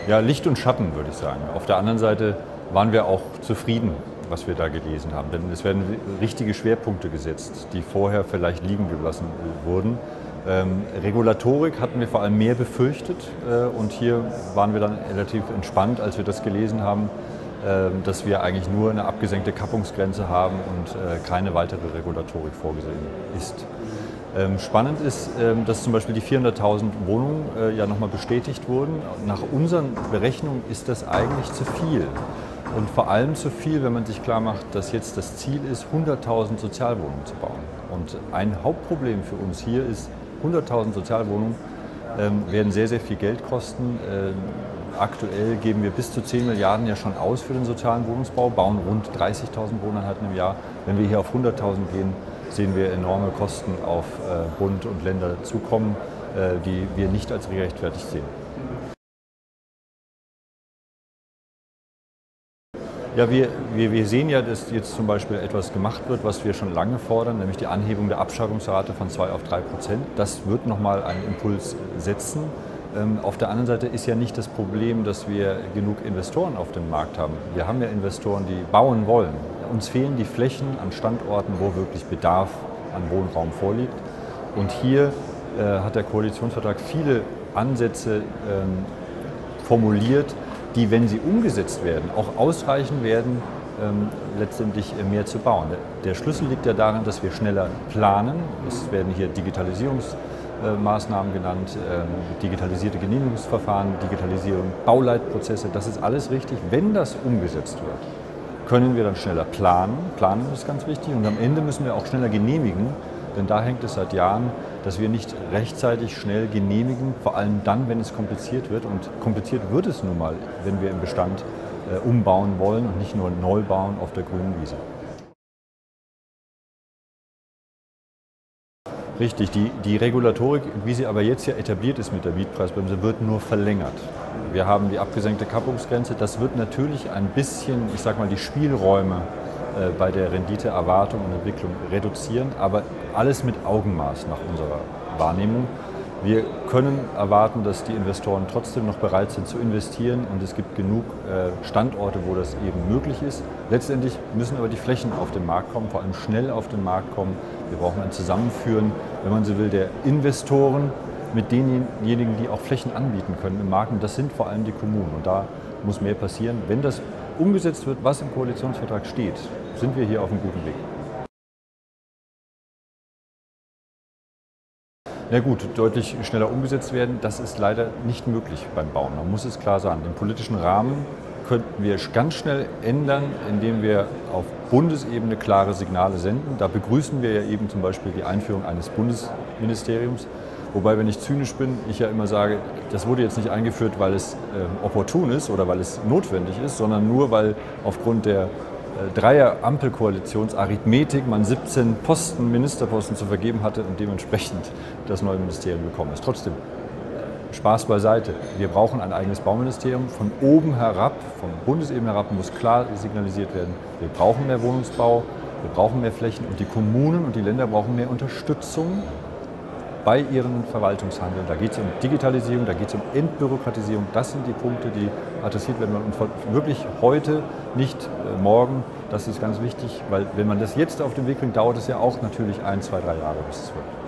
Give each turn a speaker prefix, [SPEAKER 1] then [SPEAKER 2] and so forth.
[SPEAKER 1] Ja, Licht und Schatten, würde ich sagen. Auf der anderen Seite waren wir auch zufrieden, was wir da gelesen haben. Denn es werden richtige Schwerpunkte gesetzt, die vorher vielleicht liegen gelassen wurden. Regulatorik hatten wir vor allem mehr befürchtet und hier waren wir dann relativ entspannt, als wir das gelesen haben, dass wir eigentlich nur eine abgesenkte Kappungsgrenze haben und keine weitere Regulatorik vorgesehen ist. Spannend ist, dass zum Beispiel die 400.000 Wohnungen ja nochmal bestätigt wurden. Nach unseren Berechnungen ist das eigentlich zu viel. Und vor allem zu viel, wenn man sich klar macht, dass jetzt das Ziel ist, 100.000 Sozialwohnungen zu bauen. Und ein Hauptproblem für uns hier ist, 100.000 Sozialwohnungen werden sehr, sehr viel Geld kosten. Aktuell geben wir bis zu 10 Milliarden ja schon aus für den sozialen Wohnungsbau, bauen rund 30.000 Wohneinheiten im Jahr. Wenn wir hier auf 100.000 gehen, sehen wir enorme Kosten auf Bund und Länder zukommen, die wir nicht als gerechtfertigt sehen. Ja, wir sehen ja, dass jetzt zum Beispiel etwas gemacht wird, was wir schon lange fordern, nämlich die Anhebung der Abschreibungsrate von 2 auf 3%. Das wird nochmal einen Impuls setzen. Auf der anderen Seite ist ja nicht das Problem, dass wir genug Investoren auf dem Markt haben. Wir haben ja Investoren, die bauen wollen. Uns fehlen die Flächen an Standorten, wo wirklich Bedarf an Wohnraum vorliegt. Und hier hat der Koalitionsvertrag viele Ansätze formuliert, die, wenn sie umgesetzt werden, auch ausreichen werden, letztendlich mehr zu bauen. Der Schlüssel liegt ja darin, dass wir schneller planen. Es werden hier Digitalisierungsmaßnahmen genannt, digitalisierte Genehmigungsverfahren, Digitalisierung, Bauleitprozesse. Das ist alles richtig. Wenn das umgesetzt wird, können wir dann schneller planen. Planen ist ganz wichtig. Und am Ende müssen wir auch schneller genehmigen. Denn da hängt es seit Jahren, dass wir nicht rechtzeitig schnell genehmigen, vor allem dann, wenn es kompliziert wird. Und kompliziert wird es nun mal, wenn wir im Bestand umbauen wollen und nicht nur neu bauen auf der grünen Wiese. Richtig, die Regulatorik, wie sie aber jetzt ja etabliert ist mit der Mietpreisbremse, wird nur verlängert. Wir haben die abgesenkte Kappungsgrenze. Das wird natürlich ein bisschen, ich sag mal, die Spielräume bei der Renditeerwartung und Entwicklung reduzieren, aber alles mit Augenmaß nach unserer Wahrnehmung. Wir können erwarten, dass die Investoren trotzdem noch bereit sind zu investieren und es gibt genug Standorte, wo das eben möglich ist. Letztendlich müssen aber die Flächen auf den Markt kommen, vor allem schnell auf den Markt kommen. Wir brauchen ein Zusammenführen, wenn man so will, der Investoren mit denjenigen, die auch Flächen anbieten können im Markt. Und das sind vor allem die Kommunen. Und da muss mehr passieren. Wenn das umgesetzt wird, was im Koalitionsvertrag steht, sind wir hier auf einem guten Weg. Na gut, deutlich schneller umgesetzt werden, das ist leider nicht möglich beim Bauen. Man muss es klar sagen. Den politischen Rahmen könnten wir ganz schnell ändern, indem wir auf Bundesebene klare Signale senden. Da begrüßen wir ja eben zum Beispiel die Einführung eines Bundesministeriums. Wobei, wenn ich zynisch bin, ich ja immer sage, das wurde jetzt nicht eingeführt, weil es opportun ist oder weil es notwendig ist, sondern nur, weil aufgrund der Dreier-Ampelkoalitionsarithmetik man 17 Ministerposten zu vergeben hatte und dementsprechend das neue Ministerium gekommen ist. Trotzdem, Spaß beiseite. Wir brauchen ein eigenes Bauministerium. Von oben herab, von Bundesebene herab muss klar signalisiert werden, wir brauchen mehr Wohnungsbau, wir brauchen mehr Flächen und die Kommunen und die Länder brauchen mehr Unterstützung bei ihren Verwaltungshandeln. Da geht es um Digitalisierung, da geht es um Entbürokratisierung. Das sind die Punkte, die adressiert werden. Und wirklich heute, nicht morgen. Das ist ganz wichtig, weil wenn man das jetzt auf den Weg bringt, dauert es ja auch natürlich 1, 2, 3 Jahre, bis es wird.